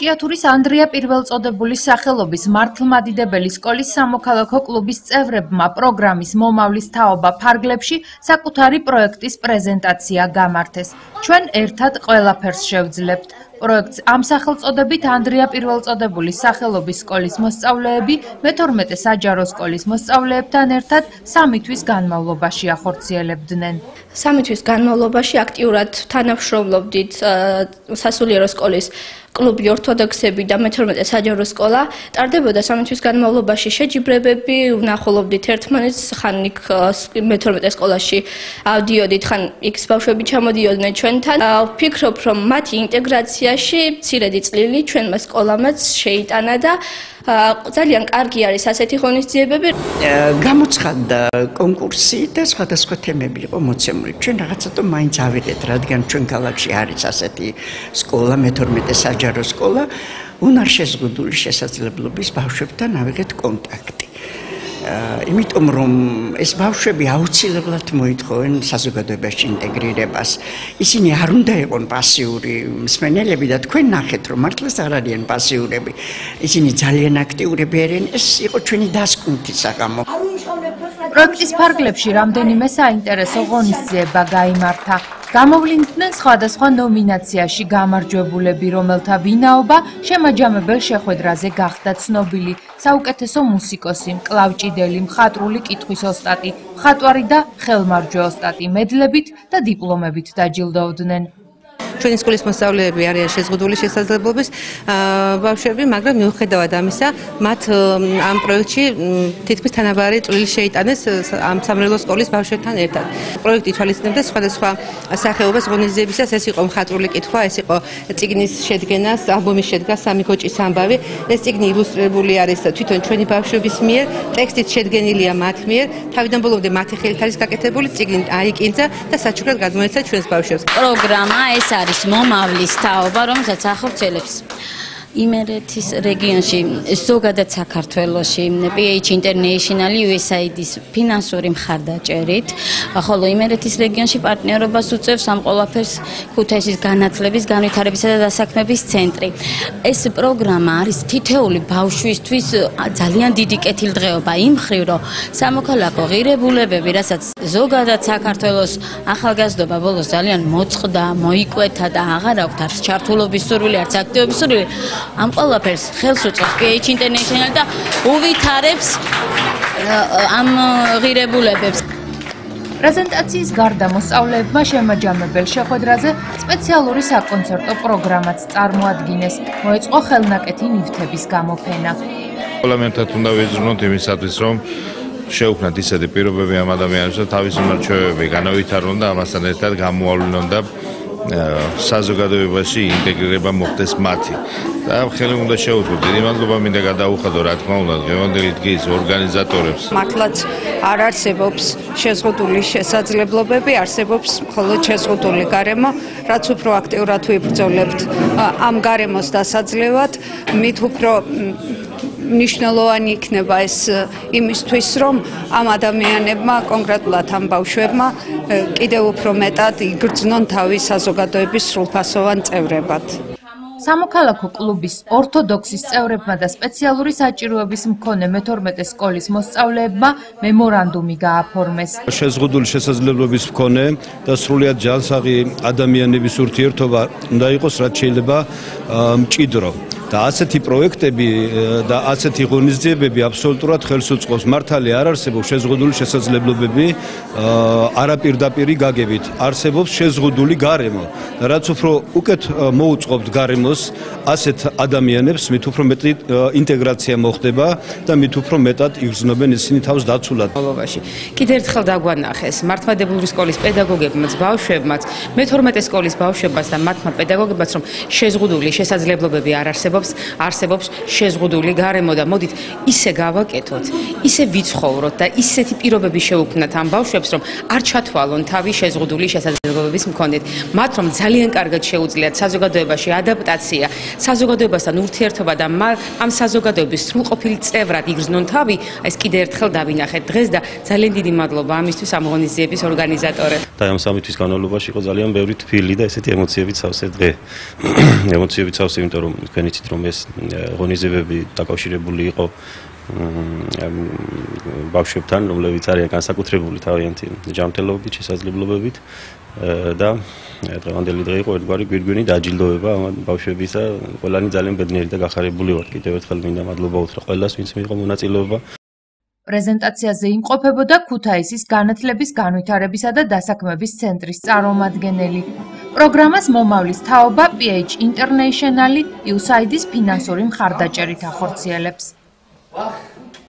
ჭიათურის ანდრია პირველწოდებულის სახელობის მართლმადიდებელი სკოლის სამოქალაქო კლუბის წევრებმა პროგრამის მომავლის თაობა ფარგლებში საკუთარი პროექტის პრეზენტაცია გამართეს. ჩვენ ერთად ყველაფერს შევძლებთ. პროექტს ამ სახელწოდებით ანდრია პირველწოდებულის სახელობის სკოლის მოსწავლეები მე-12 საჯარო სკოლის მოსწავლეებთან ერთად 3 თვის განმავლობაში ახორციელებდნენ. 3 თვის განმავლობაში აქტიურად თანამშრომლობდით სასულიერო სკოლის კლუბი ორთოდოქსები და მე-12 საჯარო სკოლა. ტარდებოდა 3 თვის განმავლობაში შეჯიბრებები, ვნახულობდით ერთმანეთს, ხან იქ მე-12 სკოლაში ავდიოდით, ხან იქ ბავშვები ჩამოდიოდნენ ჩვენთან. ვფიქრობ, რომ მათი ინტეგრაციაში მცირედი წვლილი ჩვენმა სკოლამაც შეიტანა და ძალიან კარგი არის ასეთი ღონისძიებები. გამოცხადდა კონკურსი და სხვადასხვა თემები იყო მოცემული. ჩვენ რაღაცა მაინც ავიღეთ, რადგან ჩვენ ქალაქში არის ასეთი სკოლა, მე-12 საჯარო სკოლა, უნარშეზღუდული შესაძლებლობის ბავშვებთან ავიღეთ კონტაქტი. იმიტომ რომ ეს ბავშვები აუცილებლად მოითხოვენ საზოგადოებაში ინტეგრირებას. ისინი არ უნდა იყვნენ პასიური მსმენელები და თქვენ ნახეთ რომ მართლაც არ არიან პასიურები. ისინი ძალიან აქტიურები არიან. ეს იყო ჩვენი დასკვნითი საღამო. პროექტის ფარგლებში რამდენიმე საინტერესო ღონისძიება გაიმართა. გამოვლინდნენ სხვადასხვა ნომინაციაში გამარჯვებულები, რომელთა ვინაობა შემაჯამებელ შეხვედრაზე გახდა ცნობილი. საუკეთესო მუსიკოსი, მკლავჭიდელი, მხატვრული კითხვის ოსტატი, მხატვარი და ხელმარჯვე ოსტატი მედლებით და დიპლომებით დაჯილდოვდნენ. ჩვენი სკოლის მოსწავლეები არიან შეზღუდული შესაძლებლობის ბავშვები, მაგრამ მიუხედავად ამისა, მათ ამ პროექტში თითქმის თანაბარი წვლილი შეიტანეს ამ სამრევლო სკოლის ბავშვებთან ერთად. პროექტი თვალისწინებდა სხვადასხვა სახეობას ღონისძიებისას, ეს იყო მხატვრული კითხვა, ეს იყო წიგნის შედგენა, ალბომის შედგა სამი კოჭის ამბავი. ეს წიგნი ილუსტრირებული არის თვითონ ჩვენი ბავშვების მიერ, ტექსტით შედგენილია მათ მიერ, თავიდან ბოლომდე მათი ხელით არის გაკეთებული, წიგნი აიკინძა და საჩუქრად გადმოეცა ჩვენს ბავშვებს. პროგრამა ეს არის მომავლის თაობა, რომელსაც ახორციელებს იმერეთის რეგიონში, ზოგადად საქართველოში, PH International USAID-ის ფინანსური მხარდაჭერით, ხოლო იმერეთის რეგიონში პარტნიორობას უწევს ამ ყველაფერს ქუთაისის განათლების, განვითარებისა და დასაქმების ცენტრი. ეს პროგრამა არის თითეული ბავშვისთვის ძალიან დიდი კეთილდღეობა იმ მხრივ, რომ სამოქალაქო ღირებულებები, რასაც ზოგადად საქართველოს ახალგაზრდობა ბოლოს ძალიან მოწყდა, მოიკვეთა და აღარ აქვთ არც ჩართულობის სურვილი, არც აქტივობის სურვილი. ამ ყველაფერს ხელს უწყობს PH International და უვითარებს ამ ღირებულებებს. პრეზენტაციის გარდა მოსწავლეებმა შემაჯამებელ შეხვედრაზე სპეციალური საკონცერტო პროგრამაც წარმოადგინეს. მოეწყო ხელნაკეთი ნივთების გამოფენა. ყველამეთად უნდა ვიზრუნოთ იმისათვის, რომ შეუქმნათ ისეთი პირობები ამ ადამიანებს, თავისი მორჩევები განავითარონ და ამასთან ერთად გამოავლინონ და საზოგადოებაში ინტეგრირება მოხდეს მათი. და ხელი უნდა შეუწყოთ. დიდი მადლობა მინდა გადაუხადო, რა თქმა უნდა, დღევანდელი დღის ორგანიზატორებს. მართლაც არ არსებობს შეზღუდული შესაძლებლობები, არსებობს მხოლოდ შეზღუდული გარემო, რაც უფრო აქტიურად ვიბრძოლებთ ამ გარემოს დასაძლევად, მით უფრო მნიშვნელოვანი იქნება ეს იმისთვის, რომ ამ ადამიანებმა, კონკრეტულად ამ ბავშვებმა, კიდევ უფრო მეტად იგრძნონ თავის საზოგადოების სრულფასოვან წევრებად. სამოქალაქო კლუბის ორთოდოქსის წევრებმა და სპეციალური საჭიროების მქონე მე-12 სკოლის მოსწავლეებმა მემორანდუმი გააფორმეს. შეზღუდული შესაძლებლობის მქონე და სრულიად ჯანსაღი ადამიანების ურთიერთობა უნდა იყოს, რაც შეიძლება მჭიდრო. და ასეთი პროექტები და ასეთი ღონისძიებები აბსოლუტურად ხელს უწყობს. მართალი არ არსებობს შეზღუდული შესაძლებლობები არაპირდაპირი გაგებით. არსებობს შეზღუდული გარემო. რაც უფრო უკეთ მოუწყობთ გარემოს ასეთ ადამიანებს, მით უფრო მეტი ინტეგრაცია მოხდება და მით უფრო მეტად იგრძნობენ ისინი თავს დაცულად. კიდევ ერთხელ დაგვანახეს მართლმადიდებელი სკოლის პედაგოგებმაც, ბავშვებმაც, მე-12 სკოლის ბავშვებმაც და მათმა პედაგოგებმაც, რომ შეზღუდული შესაძლებლობები არ არსებობს შეზღუდული გარემო და მოდით ისე გავაკეთოთ, ისე ვიცხოვროთ და ისეთი პირობები შევუქმნათ ამ ბავშვებს, რომ არ ჩათვალონ თავი შეზღუდული შესაძლებლობების მოსახლეობის მქონეთ. მათ რომ ძალიან კარგად შეუძლიათ საზოგადოებაში ადაპტაცია, საზოგადოებასთან ურთიერთობა და ამ საზოგადოების სრულყოფილი წევრად იგრძნონ თავი, ეს კიდევ ერთხელ დავინახეთ დღეს და ძალიან დიდი მადლობა ამისთვის ამ ღონისძიების ორგანიზატორებს. და ამ სამი თვის განმავლობაში იყო ძალიან ბევრი თბილი და ესეთი ემოციებით სავსე დღე. ემოციებით სავსე, იმიტომ რომ თქვენ იცით რომ ეს ღონისძიებები დაკავშირებული იყო ბავშვებთან, რომლებიც არიან განსაკუთრებული თავიანთი ჯანმრთელობით, შესაძლებლობებით და დღევანდელი დღე იყო ერთგვარი გვირგვინი დაჯილდოება ამ ბავშვებისა. ყველანი ძალიან ბედნიერი და გახარებული ვართ. კიდევ ერთხელ მინდა მადლობა უთხრა ყველას, ვინც მიიღო მონაწილეობა. პრეზენტაციაზე იმყოფებოდა ქუთაისის განათლების განვითარებისა და დასაქმების ცენტრის წარმომადგენელი. პროგრამას მომავლის თაობა PH International USAID-ის ფინანსური მხარდაჭერით ახორციელებს.